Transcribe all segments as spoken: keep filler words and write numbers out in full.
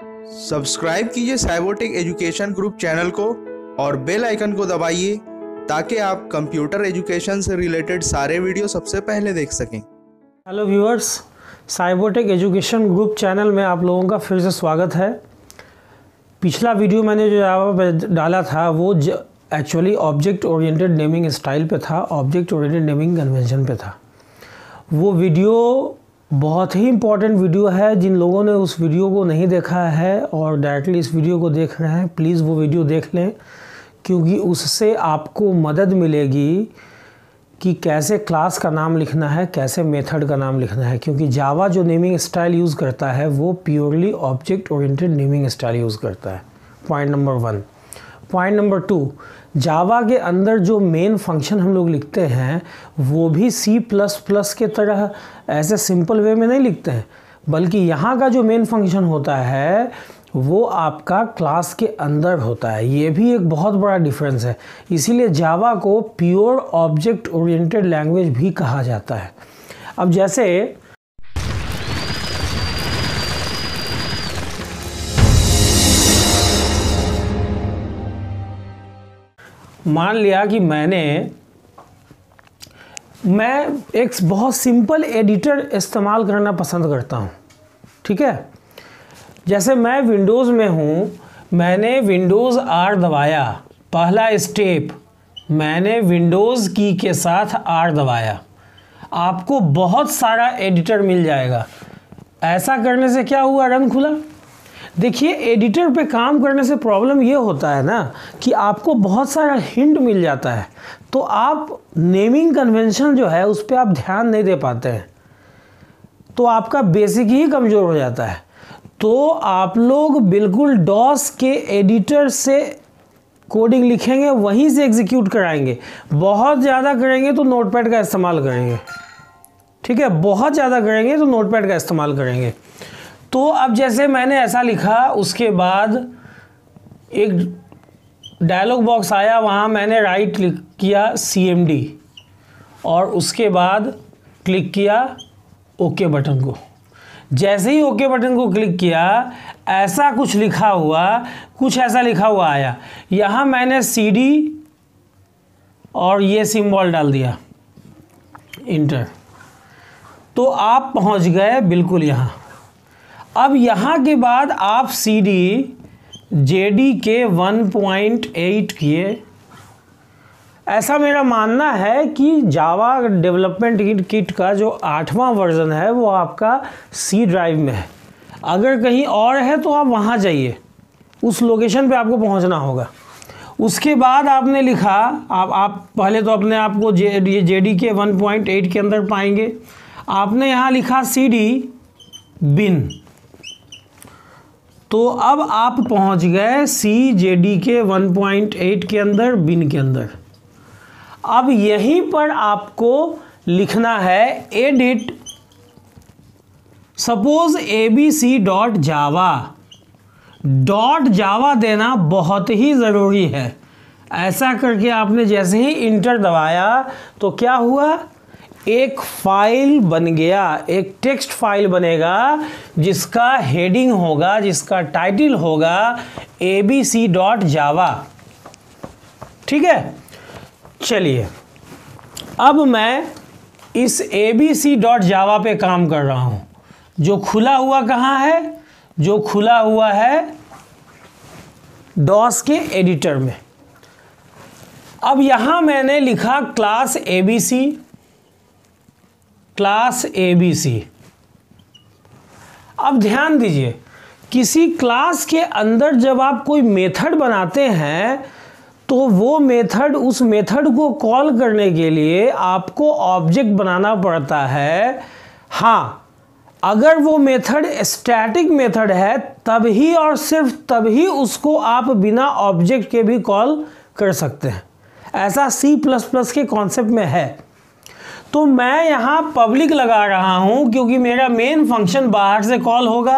Subscribe कीजिए Cybotech education group channel को और बेल आइकन को दबाइए ताकि आप कंप्यूटर एजुकेशन से रिलेटेड सारे वीडियो सबसे पहले देख सकें। Hello viewers, Cybotech education group channel में आप लोगों का फिर से स्वागत है। पिछला वीडियो मैंने जो जावा डाला था वो actually object oriented naming style पे था, ऑब्जेक्ट ओरिएंटेड नेमिंग कन्वेंशन पे था। वो वीडियो बहुत ही इम्पॉर्टेंट वीडियो है। जिन लोगों ने उस वीडियो को नहीं देखा है और डायरेक्टली इस वीडियो को देख रहे हैं, प्लीज़ वो वीडियो देख लें, क्योंकि उससे आपको मदद मिलेगी कि कैसे क्लास का नाम लिखना है, कैसे मेथड का नाम लिखना है। क्योंकि जावा जो नेमिंग स्टाइल यूज़ करता है वो purely object oriented naming style use करता है। Point number one. Point number two, Java के अंदर जो मेन फंक्शन हम लोग लिखते हैं वो भी सी प्लस प्लस के तरह ऐसे सिंपल वे में नहीं लिखते हैं, बल्कि यहाँ का जो मेन फंक्शन होता है वो आपका क्लास के अंदर होता है। ये भी एक बहुत बड़ा डिफरेंस है। इसीलिए जावा को प्योर ऑब्जेक्ट ओरिएंटेड लैंग्वेज भी कहा जाता है। अब जैसे मान लिया कि मैंने मैं एक बहुत सिंपल एडिटर इस्तेमाल करना पसंद करता हूँ, ठीक है। जैसे मैं विंडोज़ में हूँ, मैंने विंडोज़ आर दबाया, पहला स्टेप मैंने विंडोज़ की के साथ आर दबाया, आपको बहुत सारा एडिटर मिल जाएगा। ऐसा करने से क्या हुआ, रन खुला। देखिए, एडिटर पे काम करने से प्रॉब्लम ये होता है ना कि आपको बहुत सारा हिंट मिल जाता है, तो आप नेमिंग कन्वेंशन जो है उस पर आप ध्यान नहीं दे पाते हैं, तो आपका बेसिक ही कमज़ोर हो जाता है। तो आप लोग बिल्कुल डॉस के एडिटर से कोडिंग लिखेंगे, वहीं से एग्जीक्यूट कराएंगे। बहुत ज़्यादा करेंगे तो नोटपैड का इस्तेमाल करेंगे, ठीक है। बहुत ज़्यादा करेंगे तो नोटपैड का इस्तेमाल करेंगे। तो अब जैसे मैंने ऐसा लिखा, उसके बाद एक डायलॉग बॉक्स आया, वहाँ मैंने राइट क्लिक किया सी एम डी और उसके बाद क्लिक किया ओके बटन को। जैसे ही ओके बटन को क्लिक किया, ऐसा कुछ लिखा हुआ कुछ ऐसा लिखा हुआ आया। यहाँ मैंने सी डी और ये सिंबल डाल दिया, इंटर, तो आप पहुँच गए बिल्कुल यहाँ। अब यहाँ के बाद आप C D J D K one point eight किए। ऐसा मेरा मानना है कि जावा डेवलपमेंट किट का जो आठवां वर्जन है वो आपका सी ड्राइव में है। अगर कहीं और है तो आप वहाँ जाइए, उस लोकेशन पे आपको पहुँचना होगा। उसके बाद आपने लिखा, आप आप पहले तो अपने आप को जे ये J D K one point eight के अंदर पाएंगे। आपने यहाँ लिखा सी डी बिन, तो अब आप पहुंच गए C J D K one point eight के अंदर, बिन के अंदर। अब यहीं पर आपको लिखना है edit suppose A B C dot Java. Dot Java देना बहुत ही ज़रूरी है। ऐसा करके आपने जैसे ही इंटर दबाया तो क्या हुआ, एक फाइल बन गया, एक टेक्स्ट फाइल बनेगा जिसका हेडिंग होगा, जिसका टाइटल होगा ए बी सी डॉट जावा, ठीक है। चलिए, अब मैं इस ए बी सी डॉट जावा पे काम कर रहा हूँ। जो खुला हुआ कहाँ है, जो खुला हुआ है डॉस के एडिटर में। अब यहाँ मैंने लिखा class A B C, class A B C. अब ध्यान दीजिए, किसी क्लास के अंदर जब आप कोई मेथड बनाते हैं तो वो मेथड, उस मेथड को कॉल करने के लिए आपको ऑब्जेक्ट बनाना पड़ता है। हाँ, अगर वो मेथड स्टैटिक मेथड है तभी और सिर्फ तभी उसको आप बिना ऑब्जेक्ट के भी कॉल कर सकते हैं। ऐसा सी प्लस प्लस के कॉन्सेप्ट में है। तो मैं यहाँ पब्लिक लगा रहा हूँ क्योंकि मेरा मेन फंक्शन बाहर से कॉल होगा।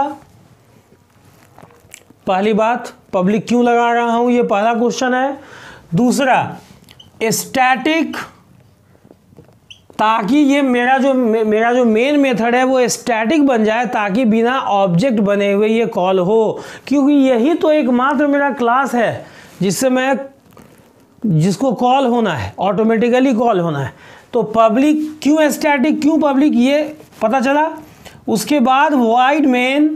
पहली बात, पब्लिक क्यों लगा रहा हूँ, ये पहला क्वेश्चन है। दूसरा, स्टैटिक ताकि ये मेरा जो मेरा जो मेन मेथड है वो स्टैटिक बन जाए, ताकि बिना ऑब्जेक्ट बने हुए ये कॉल हो, क्योंकि यही तो एकमात्र मेरा क्लास है जिससे मैं जिसको कॉल होना है, ऑटोमेटिकली कॉल होना है। तो पब्लिक क्यों स्टैटिक, क्यों पब्लिक, ये पता चला। उसके बाद वाइड मेन,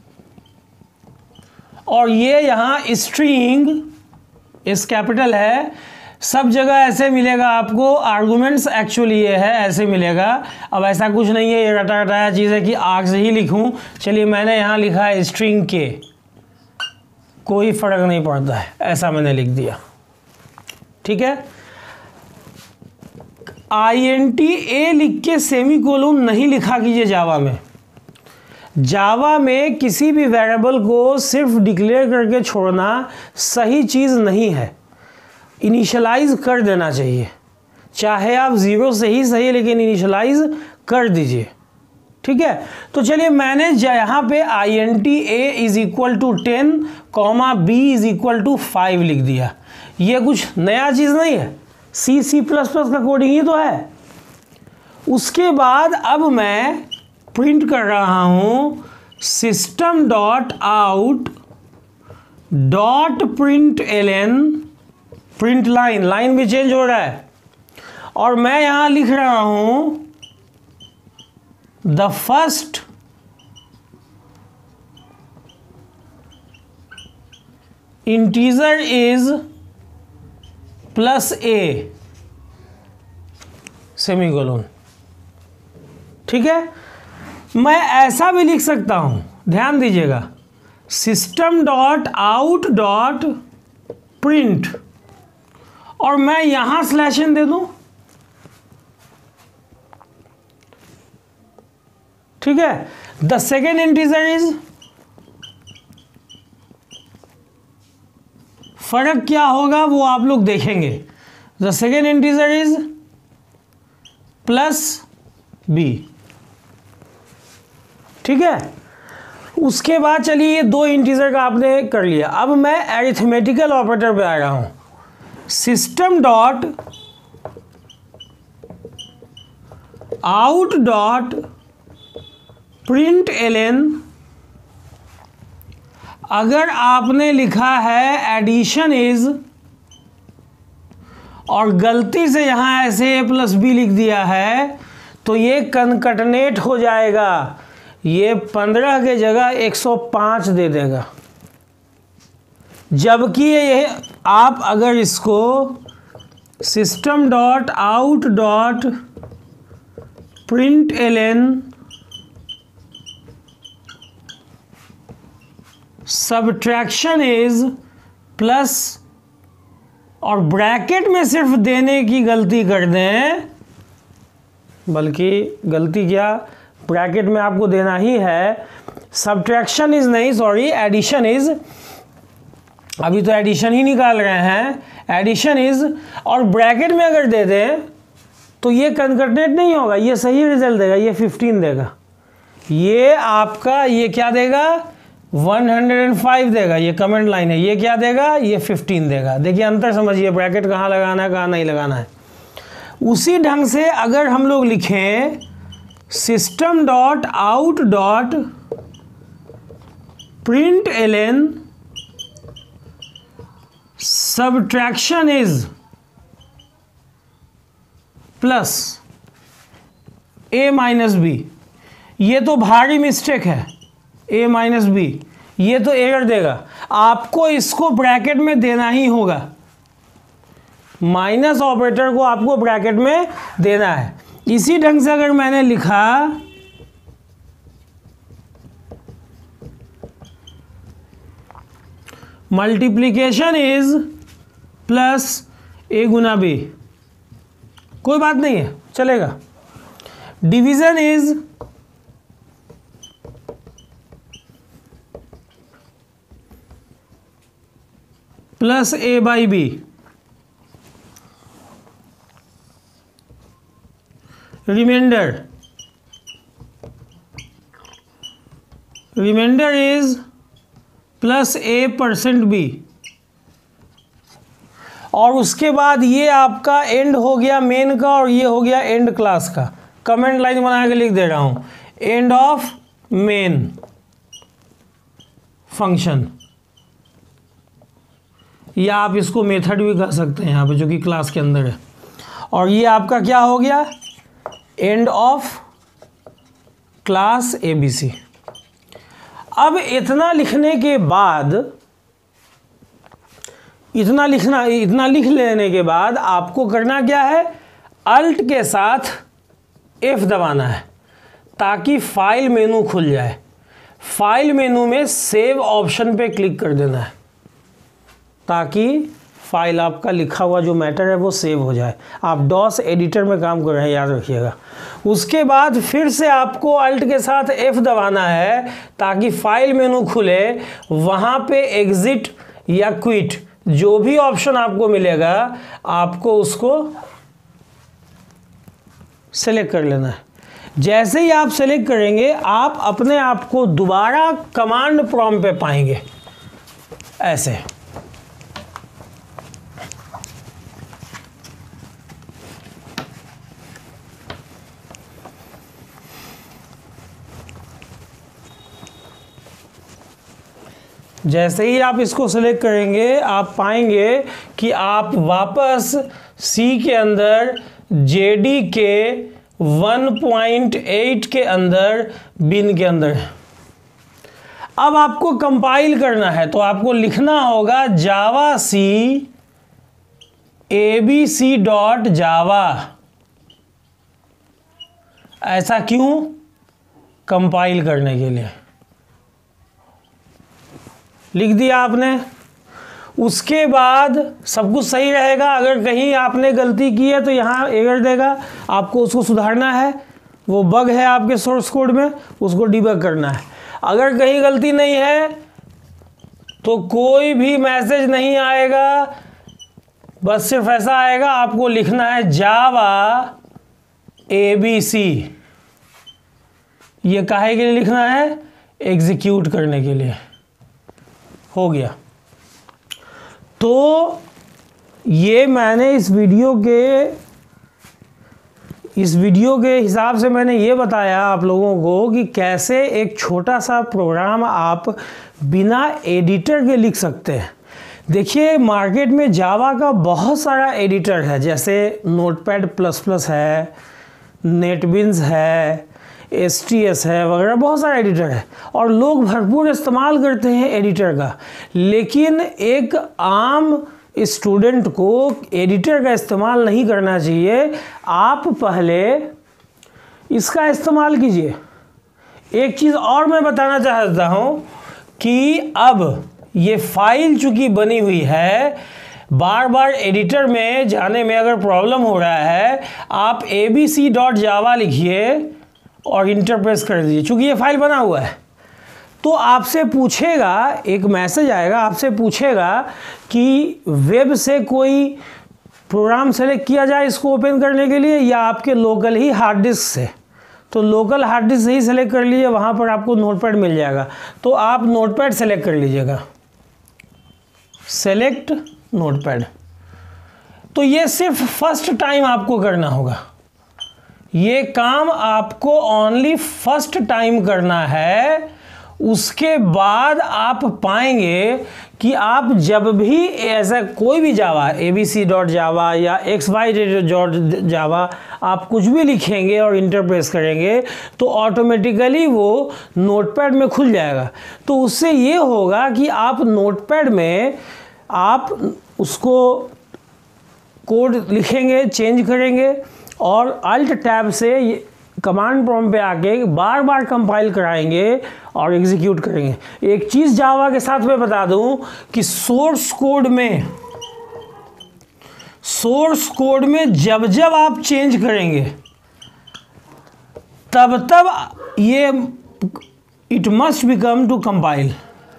और ये यहाँ स्ट्रिंग इस कैपिटल है, सब जगह ऐसे मिलेगा आपको। आर्गुमेंट्स एक्चुअली ये है, ऐसे मिलेगा। अब ऐसा कुछ नहीं है ये रटा रटाया चीज़ है कि आग से ही लिखूं। चलिए मैंने यहाँ लिखा है स्ट्रिंग के, कोई फर्क नहीं पड़ता है, ऐसा मैंने लिख दिया, ठीक है। आई एन टी ए लिख के सेमी कोलन नहीं लिखा कीजिए जावा में। जावा में किसी भी वेरिएबल को सिर्फ डिक्लेयर करके छोड़ना सही चीज़ नहीं है, इनिशियलाइज कर देना चाहिए। चाहे आप ज़ीरो से ही सही, लेकिन इनिशियलाइज कर दीजिए, ठीक है। तो चलिए मैंने यहाँ पे I N T A is equal to ten comma B is equal to five लिख दिया। ये कुछ नया चीज़ नहीं है, सी सी प्लस प्लस का कोडिंग ही तो है। उसके बाद अब मैं प्रिंट कर रहा हूँ system dot out dot print L N, print line, line भी चेंज हो रहा है, और मैं यहां लिख रहा हूं the first integer is plus A semicolon, ठीक है। मैं ऐसा भी लिख सकता हूं, ध्यान दीजिएगा, system dot out dot print, और मैं यहां स्लैश एन दे दूं, ठीक है। द सेकेंड इंटीजर इज, फर्क क्या होगा वो आप लोग देखेंगे। The second integer is plus B, ठीक है। उसके बाद चलिए ये दो इंटीजर का आपने कर लिया। अब मैं अरिथमेटिकल ऑपरेटर पे आ रहा हूं, system dot out dot print L N. अगर आपने लिखा है एडिशन इज और गलती से यहां ऐसे ए प्लस बी लिख दिया है तो ये कनकटनेट हो जाएगा, ये पंद्रह के जगह एक सौ पाँच दे देगा। जबकि ये आप अगर इसको system dot out dot print L N subtraction is plus और ब्रैकेट में सिर्फ देने की गलती कर दें, बल्कि गलती क्या, ब्रैकेट में आपको देना ही है, सब्ट्रैक्शन इज नहीं, सॉरी एडिशन इज, अभी तो एडिशन ही निकाल रहे हैं, एडिशन इज, और ब्रैकेट में अगर दे दें तो ये कनकटनेट नहीं होगा, ये सही रिजल्ट देगा, ये फिफ्टीन देगा। ये आपका ये क्या देगा, वन हंड्रेड फाइव देगा, ये कमेंट लाइन है। ये क्या देगा, ये फिफ्टीन देगा। देखिए अंतर समझिए, ब्रैकेट कहाँ लगाना है कहाँ नहीं लगाना है। उसी ढंग से अगर हम लोग लिखें system dot out dot print L N subtraction is plus A minus B, ये तो भारी मिस्टेक है, ए माइनस बी, ये तो एरर देगा। आपको इसको ब्रैकेट में देना ही होगा, माइनस ऑपरेटर को आपको ब्रैकेट में देना है। इसी ढंग से अगर मैंने लिखा मल्टीप्लीकेशन इज प्लस ए गुना बी, कोई बात नहीं है, चलेगा। Division is plus A by B, reminder reminder is plus A percent B, और उसके बाद ये आपका एंड हो गया मेन का और ये हो गया एंड क्लास का। कमेंट लाइन बना के लिख दे रहा हूँ, एंड ऑफ मेन फंक्शन, या आप इसको मेथड भी कह सकते हैं यहाँ पे जो कि क्लास के अंदर है। और ये आपका क्या हो गया, एंड ऑफ क्लास एबीसी। अब इतना लिखने के बाद, इतना लिखना इतना लिख लेने के बाद आपको करना क्या है, अल्ट के साथ एफ दबाना है ताकि फाइल मेनू खुल जाए। फाइल मेनू में सेव ऑप्शन पे क्लिक कर देना है ताकि फाइल आपका लिखा हुआ जो मैटर है वो सेव हो जाए। आप डॉस एडिटर में काम कर रहे हैं, याद रखिएगा। उसके बाद फिर से आपको अल्ट के साथ एफ दबाना है ताकि फाइल मेनू खुले। वहाँ पे एग्जिट या क्विट जो भी ऑप्शन आपको मिलेगा आपको उसको सेलेक्ट कर लेना है। जैसे ही आप सेलेक्ट करेंगे आप अपने आप को दोबारा कमांड प्रॉम्प्ट पे पाएंगे ऐसे। जैसे ही आप इसको सेलेक्ट करेंगे आप पाएंगे कि आप वापस सी के अंदर जेडी के वन पॉइंट एट के अंदर बिन के अंदर है। अब आपको कंपाइल करना है तो आपको लिखना होगा जावा सी ए बी सी डॉट जावा। ऐसा क्यों, कंपाइल करने के लिए लिख दिया आपने। उसके बाद सब कुछ सही रहेगा। अगर कहीं आपने गलती की है तो यहाँ एरर देगा, आपको उसको सुधारना है। वो बग है आपके सोर्स कोड में, उसको डिबग करना है। अगर कहीं गलती नहीं है तो कोई भी मैसेज नहीं आएगा, बस सिर्फ ऐसा आएगा, आपको लिखना है जावा ए बी सी। ये काहे के लिए लिखना है, एग्जीक्यूट करने के लिए। हो गया। तो ये मैंने इस वीडियो के इस वीडियो के हिसाब से मैंने ये बताया आप लोगों को कि कैसे एक छोटा सा प्रोग्राम आप बिना एडिटर के लिख सकते हैं। देखिए मार्केट में जावा का बहुत सारा एडिटर है, जैसे नोटपैड प्लस प्लस है, नेटबिन्स है, एस टी एस है वगैरह, बहुत सारा एडिटर है और लोग भरपूर इस्तेमाल करते हैं एडिटर का। लेकिन एक आम स्टूडेंट को एडिटर का इस्तेमाल नहीं करना चाहिए। आप पहले इसका इस्तेमाल कीजिए। एक चीज़ और मैं बताना चाहता हूँ कि अब ये फाइल चूँकि बनी हुई है, बार बार एडिटर में जाने में अगर प्रॉब्लम हो रहा है, आप ए बी सी डॉट जावा लिखिए और इंटर प्रेस कर दीजिए। चूँकि ये फाइल बना हुआ है तो आपसे पूछेगा, एक मैसेज आएगा, आपसे पूछेगा कि वेब से कोई प्रोग्राम सेलेक्ट किया जाए इसको ओपन करने के लिए या आपके लोकल ही हार्ड डिस्क से। तो लोकल हार्ड डिस्क से ही सेलेक्ट कर लीजिए, वहाँ पर आपको नोटपैड मिल जाएगा। तो आप नोटपैड सेलेक्ट कर लीजिएगा, सेलेक्ट नोटपैड। तो ये सिर्फ फर्स्ट टाइम आपको करना होगा। ये काम आपको ओनली फर्स्ट टाइम करना है। उसके बाद आप पाएंगे कि आप जब भी ऐसा कोई भी जावा, ए बी सी डॉट जावा या एक्स वाई डॉट जावा, आप कुछ भी लिखेंगे और इंटर प्रेस करेंगे तो ऑटोमेटिकली वो नोटपैड में खुल जाएगा। तो उससे ये होगा कि आप नोटपैड में आप उसको कोड लिखेंगे, चेंज करेंगे और अल्ट टैब से कमांड प्रॉम्प्ट पे आके बार बार कंपाइल कराएंगे और एग्जीक्यूट करेंगे। एक चीज़ जावा के साथ मैं बता दूं कि सोर्स कोड में सोर्स कोड में जब जब आप चेंज करेंगे तब तब ये it must become to compile,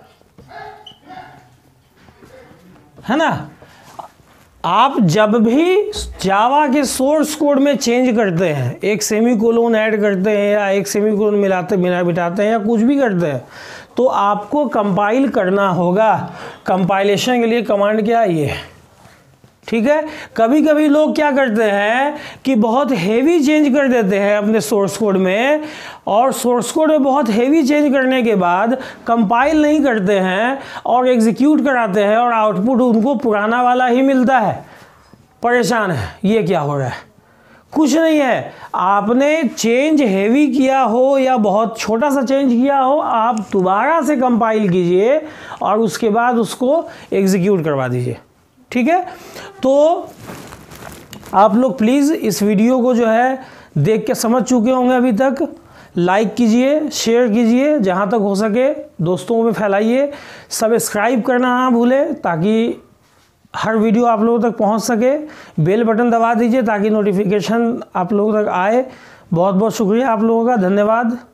है ना। आप जब भी जावा के सोर्स कोड में चेंज करते हैं, एक सेमी कोलोन ऐड करते हैं या एक सेमी कोलोन मिलाते मिला बिठाते हैं या कुछ भी करते हैं, तो आपको कंपाइल करना होगा। कंपाइलेशन के लिए कमांड क्या है, ये ठीक है। कभी कभी लोग क्या करते हैं कि बहुत हेवी चेंज कर देते हैं अपने सोर्स कोड में, और सोर्स कोड में बहुत हेवी चेंज करने के बाद कंपाइल नहीं करते हैं और एग्जीक्यूट कराते हैं और आउटपुट उनको पुराना वाला ही मिलता है। परेशान है, ये क्या हो रहा है? कुछ नहीं है, आपने चेंज हेवी किया हो या बहुत छोटा सा चेंज किया हो, आप दोबारा से कंपाइल कीजिए और उसके बाद उसको एग्जीक्यूट करवा दीजिए, ठीक है। तो आप लोग प्लीज़ इस वीडियो को जो है देख के समझ चुके होंगे अभी तक। लाइक कीजिए, शेयर कीजिए, जहाँ तक हो सके दोस्तों में फैलाइए। सब्सक्राइब करना ना भूलें ताकि हर वीडियो आप लोगों तक पहुंच सके। बेल बटन दबा दीजिए ताकि नोटिफिकेशन आप लोगों तक आए। बहुत बहुत शुक्रिया आप लोगों का, धन्यवाद।